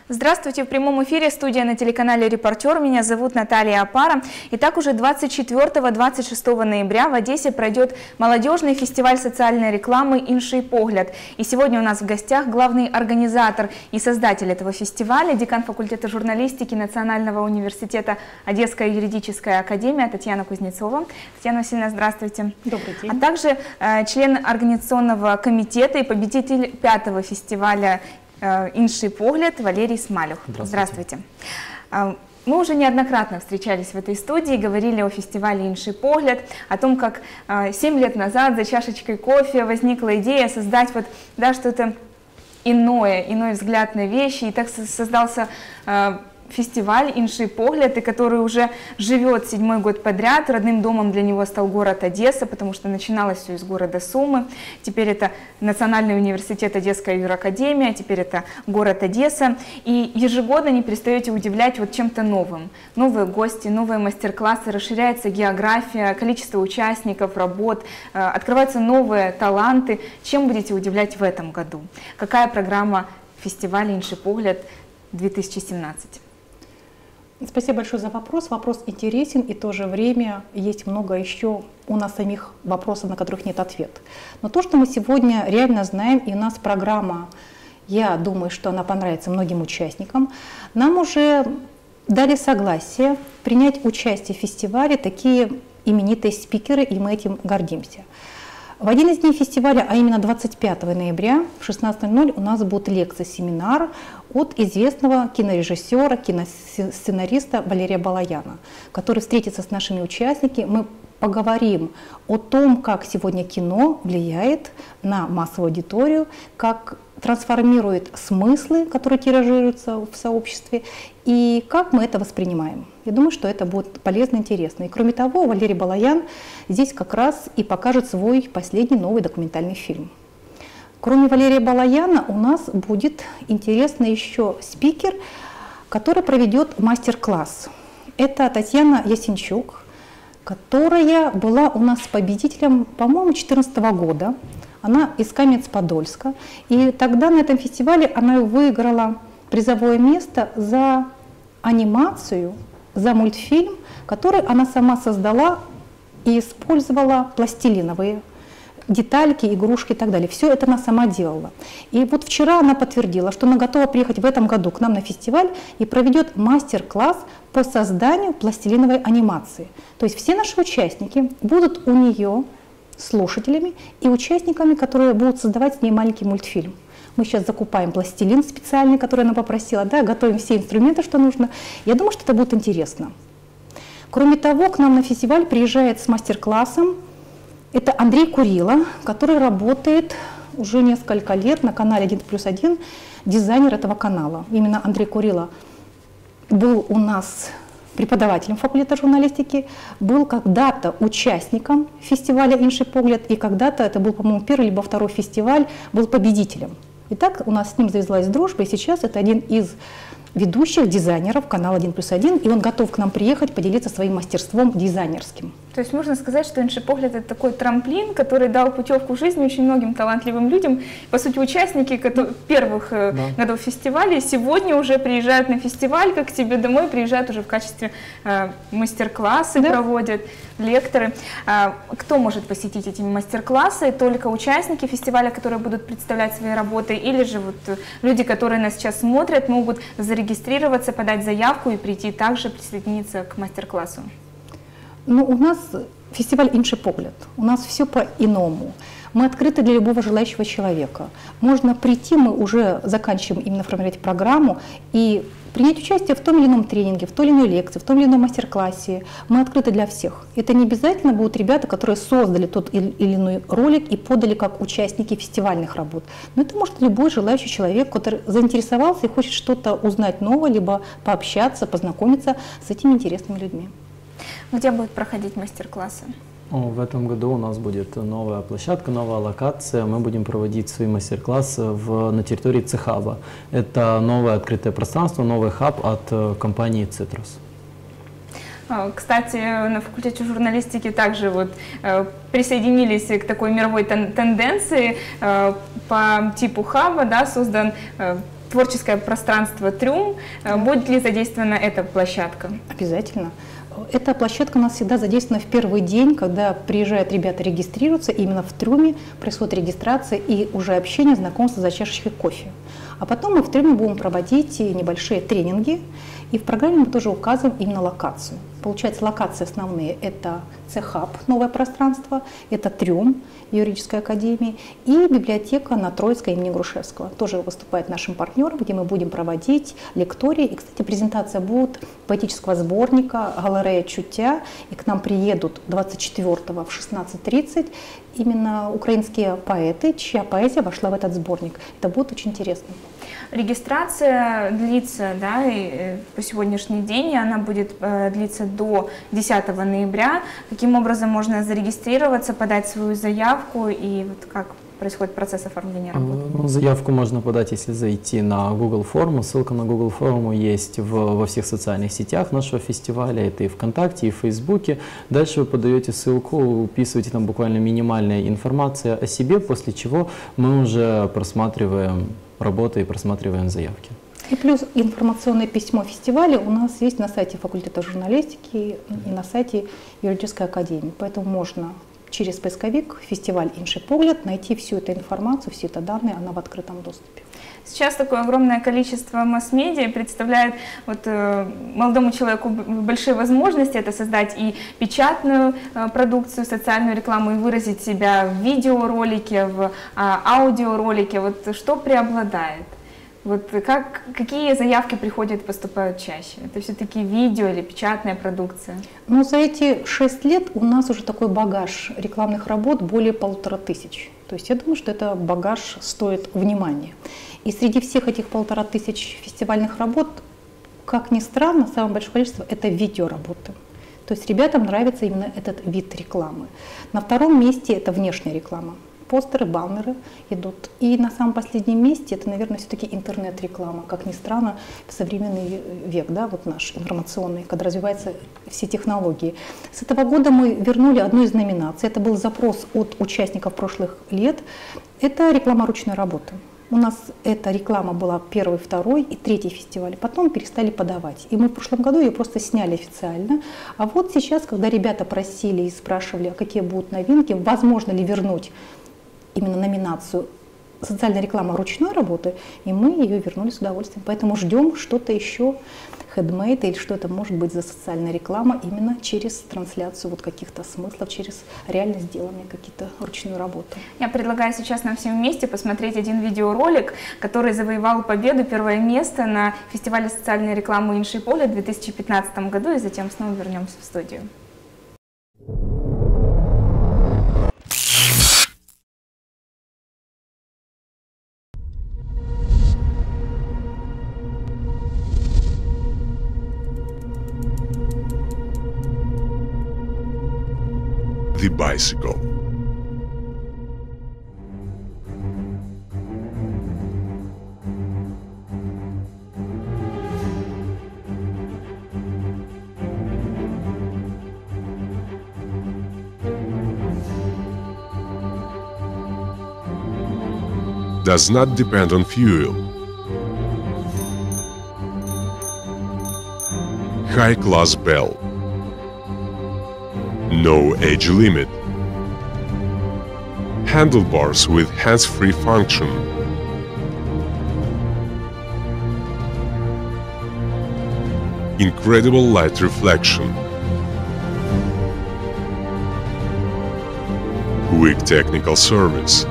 Здравствуйте, в прямом эфире студия на телеканале «Репортер». Меня зовут Наталья Апара. Итак, уже 24-26 ноября в Одессе пройдет молодежный фестиваль социальной рекламы «Інший погляд». И сегодня у нас в гостях главный организатор и создатель этого фестиваля, декан факультета журналистики Национального университета Одесская юридическая академия Татьяна Кузнецова. Татьяна Васильевна, здравствуйте. Добрый день. А также член организационного комитета и победитель 5-го фестиваля «Інший погляд» Валерий Смалюх. Здравствуйте. Мы уже неоднократно встречались в этой студии, говорили о фестивале «Інший погляд», о том, как 7 лет назад за чашечкой кофе возникла идея создать что-то иной взгляд на вещи, и так создался фестиваль «Інший погляд», и который уже живет 7-й год подряд. Родным домом для него стал город Одесса, потому что начиналось все из города Сумы. Теперь это Национальный университет Одесская юракадемия, теперь это город Одесса. И ежегодно не перестаете удивлять чем-то новым. Новые гости, новые мастер-классы, расширяется география, количество участников, работ, открываются новые таланты. Чем будете удивлять в этом году? Какая программа фестиваля «Інший погляд» 2017? Спасибо большое за вопрос. Вопрос интересен, и в то же время есть много еще у нас самих вопросов, на которых нет ответа. Но то, что мы сегодня реально знаем, и у нас программа, я думаю, что она понравится многим участникам, нам уже дали согласие принять участие в фестивале такие именитые спикеры, и мы этим гордимся. В один из дней фестиваля, а именно 25 ноября в 16:00 у нас будет лекция-семинар от известного кинорежиссера, киносценариста Валерия Балаяна, который встретится с нашими участниками. Мы поговорим о том, как сегодня кино влияет на массовую аудиторию, как трансформирует смыслы, которые тиражируются в сообществе, и как мы это воспринимаем. Я думаю, что это будет полезно и интересно. И кроме того, Валерий Балаян здесь как раз и покажет свой последний новый документальный фильм. Кроме Валерия Балаяна у нас будет интересный еще спикер, который проведет мастер-класс. Это Татьяна Ясенчук, которая была у нас победителем, по-моему, 2014 года. Она из Каменец-Подольска. И тогда на этом фестивале она выиграла призовое место за анимацию, за мультфильм, который она сама создала и использовала пластилиновые детальки, игрушки и так далее. Все это она сама делала. И вот вчера она подтвердила, что она готова приехать в этом году к нам на фестиваль и проведет мастер-класс по созданию пластилиновой анимации. То есть все наши участники будут у нее слушателями и участниками, которые будут создавать с ней маленький мультфильм. Мы сейчас закупаем пластилин специальный, который она попросила, готовим все инструменты, что нужно. Я думаю, что это будет интересно. Кроме того, к нам на фестиваль приезжает с мастер-классом это Андрей Курило, который работает уже несколько лет на канале 1+1, дизайнер этого канала. Именно Андрей Курило был у нас преподавателем факультета журналистики, был когда-то участником фестиваля «Інший погляд», и когда-то, это был, по-моему, первый либо второй фестиваль, был победителем. Итак, у нас с ним завязалась дружба, и сейчас это один из ведущих дизайнеров канала 1+1, и он готов к нам приехать, поделиться своим мастерством дизайнерским. То есть можно сказать, что «Інший погляд» — это такой трамплин, который дал путевку в жизни очень многим талантливым людям. По сути, участники первых годов фестиваля сегодня уже приезжают на фестиваль, как к себе домой, приезжают уже в качестве мастер-классы, проводят, лекторы. Кто может посетить эти мастер-классы? Только участники фестиваля, которые будут представлять свои работы, или же люди, которые нас сейчас смотрят, могут зарегистрироваться, подать заявку и прийти также присоединиться к мастер-классу? Ну, у нас фестиваль «Інший погляд», у нас все по-иному. Мы открыты для любого желающего человека. Можно прийти, мы уже заканчиваем именно формировать программу и принять участие в том или ином тренинге, в той или иной лекции, в том или ином мастер-классе. Мы открыты для всех. Это не обязательно будут ребята, которые создали тот или иной ролик и подали как участники фестивальных работ. Но это может любой желающий человек, который заинтересовался и хочет что-то узнать новое, либо пообщаться, познакомиться с этими интересными людьми. Где будут проходить мастер-классы? В этом году у нас будет новая площадка, новая локация. Мы будем проводить свои мастер-классы на территории Цехаба. Это новое открытое пространство, новый хаб от компании «Цитрус». Кстати, на факультете журналистики также присоединились к такой мировой тенденции по типу хаба, создан творческое пространство «Трюм». Будет ли задействована эта площадка? Обязательно. Эта площадка у нас всегда задействована в первый день, когда приезжают ребята регистрируются, именно в трюме происходит регистрация и уже общение, знакомство за чашечкой кофе. А потом мы в трюме будем проводить небольшие тренинги, и в программе мы тоже указываем именно локацию. Получается, локации основные – это Цехаб, новое пространство, это трюм юридической академии и библиотека на Троицкой имени Грушевского. Тоже выступает нашим партнером, где мы будем проводить лектории. И, кстати, презентация будет поэтического сборника «Галерея чуття». И к нам приедут 24-го в 16:30 именно украинские поэты, чья поэзия вошла в этот сборник. Это будет очень интересно. Регистрация длится, да, и по сегодняшний день, и она будет длиться до 10 ноября. Каким образом можно зарегистрироваться, подать свою заявку и вот как происходит процесс оформления работы? Заявку можно подать, если зайти на Google форму. Ссылка на Google форму есть во всех социальных сетях нашего фестиваля. Это и ВКонтакте, и в Фейсбуке. Дальше вы подаете ссылку, уписываете там буквально минимальная информация о себе, после чего мы уже просматриваем работы и просматриваем заявки. И плюс информационное письмо фестиваля у нас есть на сайте факультета журналистики и на сайте юридической академии. Поэтому можно через поисковик «Фестиваль Інший погляд» найти всю эту информацию, все это данные, она в открытом доступе. Сейчас такое огромное количество масс-медиа представляет молодому человеку большие возможности. Это создать и печатную продукцию, социальную рекламу, и выразить себя в видеоролике, в аудиоролике. Вот что преобладает? Вот какие заявки приходят, поступают чаще? Это все-таки видео или печатная продукция? Ну, за эти 6 лет у нас уже такой багаж рекламных работ более 1500. То есть я думаю, что это багаж стоит внимания. И среди всех этих 1500 фестивальных работ, как ни странно, самое большое количество – это видеоработы. То есть ребятам нравится именно этот вид рекламы. На втором месте это внешняя реклама. Постеры, баннеры идут. И на самом последнем месте это, наверное, все-таки интернет-реклама. Как ни странно, в современный век, да, вот наш информационный, когда развиваются все технологии. С этого года мы вернули одну из номинаций. Это был запрос от участников прошлых лет. Это реклама ручной работы. У нас эта реклама была 1-й, 2-й и 3-й фестиваль. Потом перестали подавать. И мы в прошлом году ее просто сняли официально. А вот сейчас, когда ребята просили и спрашивали, а какие будут новинки, возможно ли вернуть именно номинацию «Социальная реклама ручной работы», и мы ее вернули с удовольствием. Поэтому ждем что-то еще, хендмейд, или что это может быть за социальная реклама именно через трансляцию вот каких-то смыслов, через реально сделанные какие-то ручную работу. Я предлагаю сейчас нам всем вместе посмотреть один видеоролик, который завоевал победу, 1-е место на фестивале социальной рекламы «Інший погляд» в 2015 году, и затем снова вернемся в студию. The bicycle. Does not depend on fuel. High-class bell. No age limit. Handlebars with hands-free function. Incredible light reflection. Quick technical service.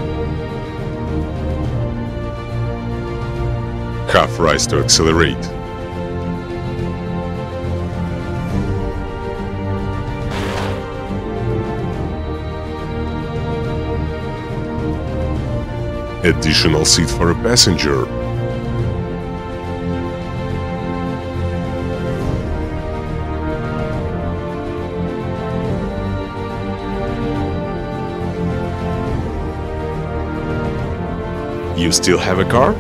Half rise to accelerate. Additional seat for a passenger. You still have a car?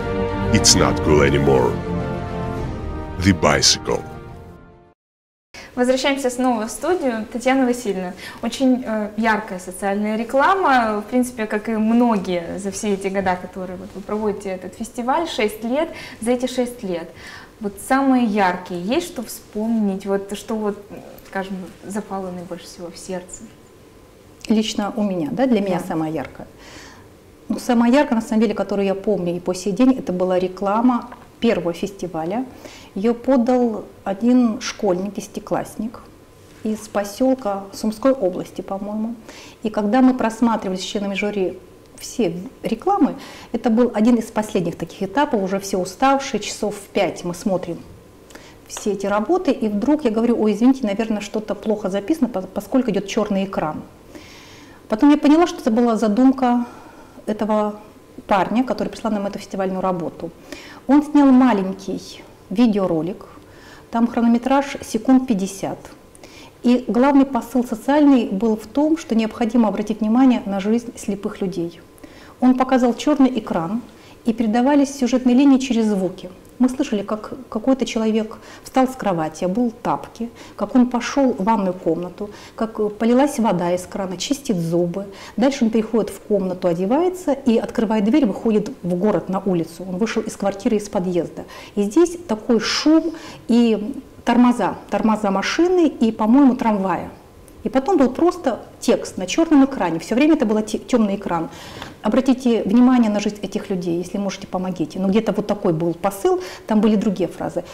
It's not cool anymore. The bicycle. Возвращаемся снова в студию. Татьяна Васильевна, очень яркая социальная реклама, в принципе, как и многие за все эти года, которые вот вы проводите этот фестиваль, 6 лет, за эти 6 лет. Вот самые яркие, есть что вспомнить, вот что вот, скажем, запало наибольше всего в сердце? Лично у меня, да, для меня самая яркая. Ну, самая яркая, на самом деле, которую я помню и по сей день, это была реклама первого фестиваля. Ее подал один школьник, десятиклассник из поселка Сумской области, по-моему. И когда мы просматривали с членами жюри все рекламы, это был один из последних таких этапов, уже все уставшие, часов в 5 мы смотрим все эти работы, и вдруг я говорю: ой, извините, наверное, что-то плохо записано, поскольку идет черный экран. Потом я поняла, что это была задумка этого парня, который прислал нам эту фестивальную работу. Он снял маленький видеоролик, там хронометраж секунд 50. И главный посыл социальный был в том, что необходимо обратить внимание на жизнь слепых людей. Он показал черный экран, и передавались сюжетные линии через звуки. Мы слышали, как какой-то человек встал с кровати, обул тапки, как он пошел в ванную комнату, как полилась вода из крана, чистит зубы. Дальше он переходит в комнату, одевается и, открывая дверь, выходит в город на улицу. Он вышел из квартиры, из подъезда. И здесь такой шум и тормоза машины и, по-моему, трамвая. И потом был просто текст на черном экране. Все время это был темный экран. Обратите внимание на жизнь этих людей, если можете, помогите. Но где-то вот такой был посыл, там были другие фразы.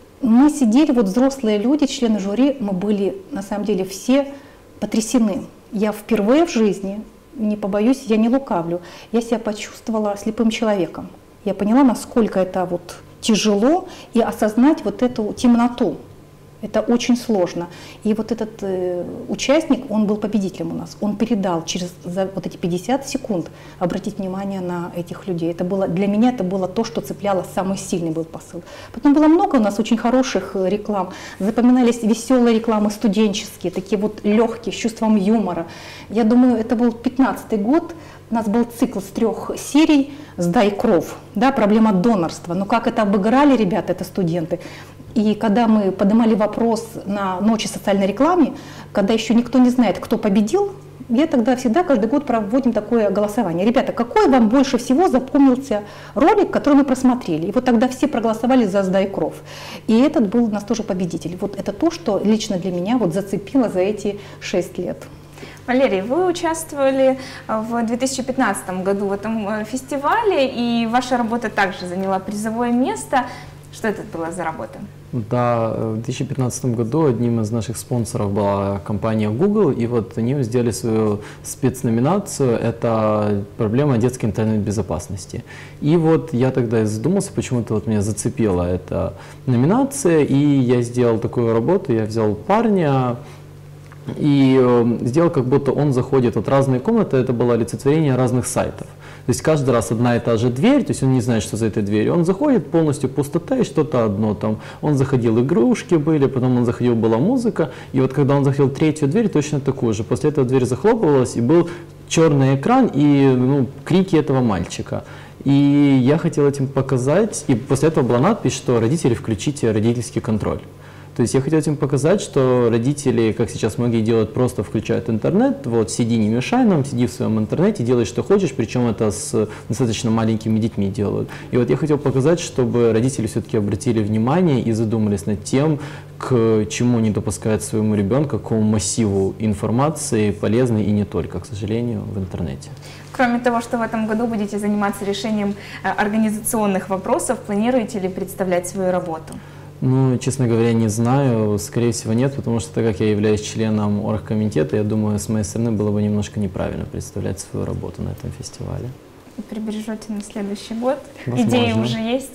Мы сидели, вот взрослые люди, члены жюри, мы были на самом деле все потрясены. Я впервые в жизни, не побоюсь, я не лукавлю, я себя почувствовала слепым человеком. Я поняла, насколько это вот тяжело, и осознать вот эту темноту. Это очень сложно. И вот этот участник, он был победителем у нас. Он передал за вот эти 50 секунд, обратить внимание на этих людей. Это было, для меня это было то, что цепляло, самый сильный был посыл. Потом было много у нас очень хороших реклам. Запоминались веселые рекламы студенческие, такие вот легкие, с чувством юмора. Я думаю, это был 15-й год. У нас был цикл с 3 серий «Сдай кровь», да, проблема донорства. Но как это обыграли ребята, это студенты. И когда мы поднимали вопрос на ночи социальной рекламы, когда еще никто не знает, кто победил, я тогда всегда каждый год проводим такое голосование. Ребята, какой вам больше всего запомнился ролик, который мы просмотрели? И вот тогда все проголосовали за «Сдай кровь». И этот был у нас тоже победитель. Вот это то, что лично для меня вот зацепило за эти 6 лет. Валерий, вы участвовали в 2015 году в этом фестивале, и ваша работа также заняла призовое место. Что это была за работа? Да, в 2015 году одним из наших спонсоров была компания Google, и вот они сделали свою спецноминацию, это проблема детской интернет-безопасности. И вот я тогда задумался, почему-то вот меня зацепила эта номинация, и я сделал такую работу, я взял парня, и сделал, как будто он заходит от разной комнаты, это было олицетворение разных сайтов. То есть каждый раз одна и та же дверь, то есть он не знает, что за этой дверью. Он заходит, полностью пустота и что-то одно там. Он заходил, игрушки были, потом он заходил, была музыка. И вот когда он заходил третью дверь, точно такую же. После этого дверь захлопывалась, и был черный экран и крики этого мальчика. И я хотел этим показать, и после этого была надпись, что родители, включите родительский контроль. То есть я хотел этим показать, что родители, как сейчас многие делают, просто включают интернет, вот сиди, не мешай нам, сиди в своем интернете, делай, что хочешь, причем это с достаточно маленькими детьми делают. И вот я хотел показать, чтобы родители все-таки обратили внимание и задумались над тем, к чему не допускают своему ребенку, к какому массиву информации, полезной и не только, к сожалению, в интернете. Кроме того, что в этом году будете заниматься решением организационных вопросов, планируете ли представлять свою работу? Ну, честно говоря, не знаю, скорее всего нет, потому что так как я являюсь членом оргкомитета, я думаю, с моей стороны было бы немножко неправильно представлять свою работу на этом фестивале. И прибережете на следующий год? Возможно. Идеи уже есть?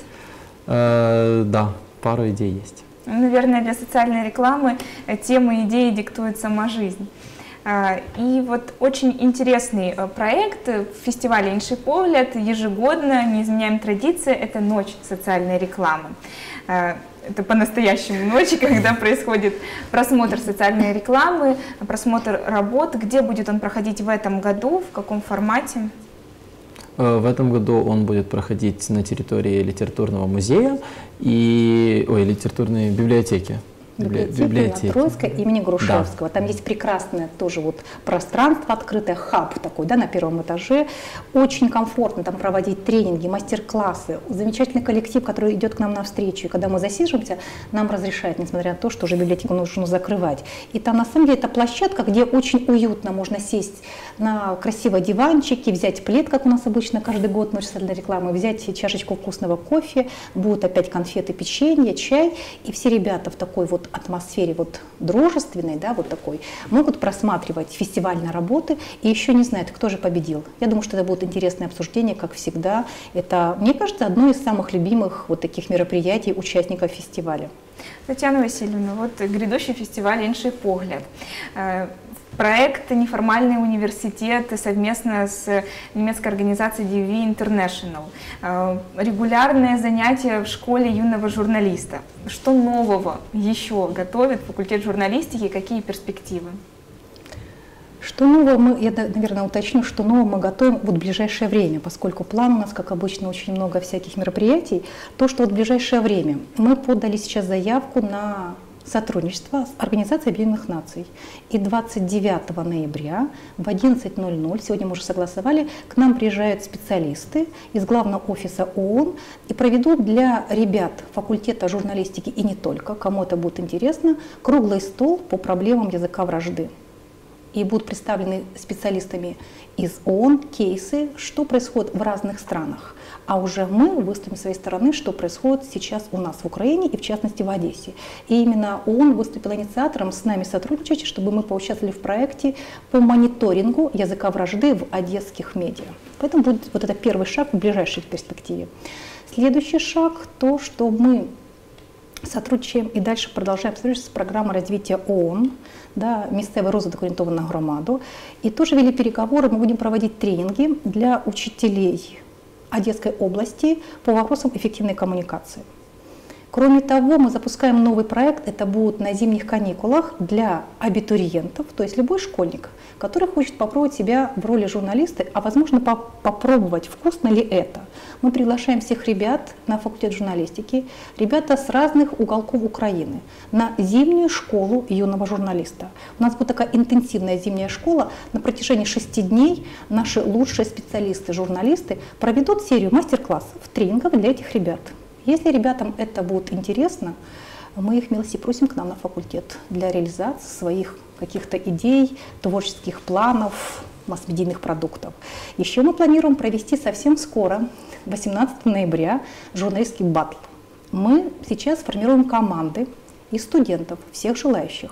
Да, пару идей есть. Наверное, для социальной рекламы темы и идеи диктует сама жизнь. И вот очень интересный проект в фестивале «Інший погляд» ежегодно, не изменяем традиции, это ночь социальной рекламы. Это по-настоящему ночи, когда происходит просмотр социальной рекламы, просмотр работ. Где будет он проходить в этом году, в каком формате? В этом году он будет проходить на территории литературного музея и литературной библиотеки. Библиотеки Троицкой имени Грушевского. Да. Там есть прекрасное тоже вот пространство открытое, хаб такой, да, на первом этаже. Очень комфортно там проводить тренинги, мастер-классы. Замечательный коллектив, который идет к нам навстречу. И когда мы засиживаемся, нам разрешают, несмотря на то, что уже библиотеку нужно закрывать. И там на самом деле это площадка, где очень уютно можно сесть на красивой диванчике, взять плед, как у нас обычно каждый год ночь социальной рекламы, взять чашечку вкусного кофе, будут опять конфеты, печенье, чай. И все ребята в такой вот атмосфере вот дружественной, да, вот такой, могут просматривать фестивальные работы и еще не знают, кто же победил. Я думаю, что это будет интересное обсуждение, как всегда. Это, мне кажется, одно из самых любимых вот таких мероприятий участников фестиваля. Татьяна Васильевна, вот грядущий фестиваль «Інший погляд». Проект «Неформальный университет» совместно с немецкой организацией DV International. Регулярные занятия в школе юного журналиста. Что нового еще готовит факультет журналистики и какие перспективы? Что нового я, наверное, уточню, что нового мы готовим вот в ближайшее время, поскольку план у нас, как обычно, очень много всяких мероприятий. То, что вот в ближайшее время мы подали сейчас заявку на сотрудничество с Организацией Объединенных Наций. И 29 ноября в 11:00, сегодня мы уже согласовали, к нам приезжают специалисты из главного офиса ООН и проведут для ребят факультета журналистики и не только, кому это будет интересно, круглый стол по проблемам языка вражды. И будут представлены специалистами из ООН кейсы, что происходит в разных странах. А уже мы выступим с своей стороны, что происходит сейчас у нас в Украине и в частности в Одессе. И именно ООН выступил инициатором с нами сотрудничать, чтобы мы поучаствовали в проекте по мониторингу языка вражды в одесских медиа. Поэтому будет вот это первый шаг в ближайшей перспективе. Следующий шаг – то, что мы сотрудничаем и дальше продолжаем сотрудничать с программой развития ООН, да, «Місцевий розвиток орієнтований на громаду». И тоже вели переговоры, мы будем проводить тренинги для учителей Одесской области по вопросам эффективной коммуникации. Кроме того, мы запускаем новый проект, это будет на зимних каникулах для абитуриентов, то есть любой школьник, который хочет попробовать себя в роли журналиста, а возможно попробовать, вкусно ли это. Мы приглашаем всех ребят на факультет журналистики, ребята с разных уголков Украины, на зимнюю школу юного журналиста. У нас будет такая интенсивная зимняя школа, на протяжении 6 дней наши лучшие специалисты, журналисты проведут серию мастер-классов, тренингов для этих ребят. Если ребятам это будет интересно, мы их милости просим к нам на факультет для реализации своих каких-то идей, творческих планов, масс-медийных продуктов. Еще мы планируем провести совсем скоро, 18 ноября, журналистский баттл. Мы сейчас формируем команды из студентов, всех желающих.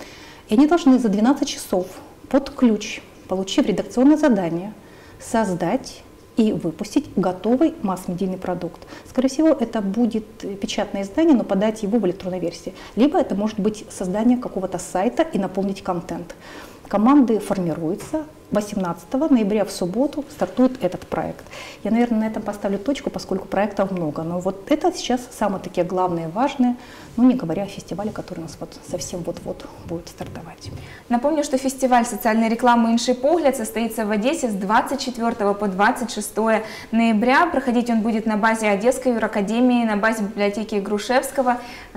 И они должны за 12 часов под ключ, получив редакционное задание, создать и выпустить готовый масс-медийный продукт. Скорее всего, это будет печатное издание, но подать его в электронной версии. Либо это может быть создание какого-то сайта и наполнить контент. Команды формируются. 18 ноября в субботу стартует этот проект. Я, наверное, на этом поставлю точку, поскольку проектов много. Но вот это сейчас самые такие главные, важные, ну не говоря о фестивале, который у нас вот совсем вот-вот будет стартовать. Напомню, что фестиваль социальной рекламы «Інший погляд» состоится в Одессе с 24 по 26 ноября. Проходить он будет на базе Одесской юракадемии, на базе библиотеки Грушевского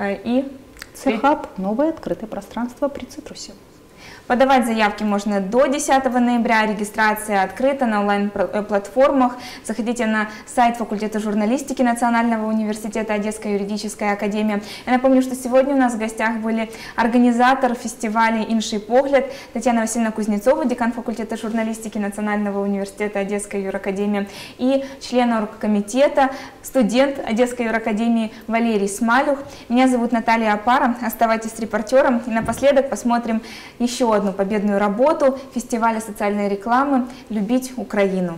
и Цехаб – новое открытое пространство при Цитрусе. Подавать заявки можно до 10 ноября, регистрация открыта на онлайн-платформах. Заходите на сайт факультета журналистики Национального университета Одесская юридическая академия. Я напомню, что сегодня у нас в гостях были организатор фестиваля «Інший погляд» Татьяна Васильевна Кузнецова, декан факультета журналистики Национального университета Одесская юракадемия, и член оргкомитета, студент Одесской юракадемии Валерий Смалюх. Меня зовут Наталья Апара. Оставайтесь с репортером. И напоследок посмотрим еще одну победную работу фестиваля социальной рекламы «Любить Украину».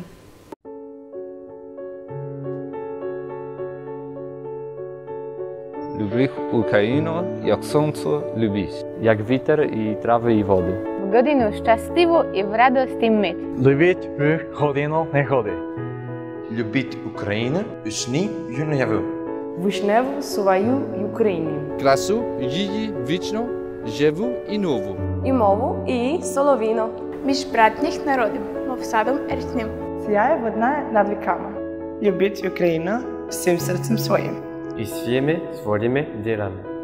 Люблю Україну, як сонце любить. Jak witer i trawy i wody. В годину щасливу і в радості мить. Любіть годину негоди. Любіть Україну у сні юняву. Вишневу свою Україну. Красу її вічно, живу і нову. І мову, і соловіну. Між братніх народів, мов садом річним. Сяє водна над віками. Любіть Україну всім серцем своїм. І всіми своїми ділами.